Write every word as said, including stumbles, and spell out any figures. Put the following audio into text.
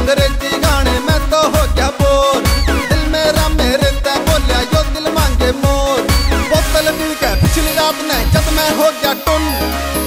अंग्रेजी गाने मैं तो हो गया बोर। दिल मेरा मेरे ते बोलिया यो दिल मांगे मोर। बोतल पी के पिछली रात ने जब मैं हो गया टुन।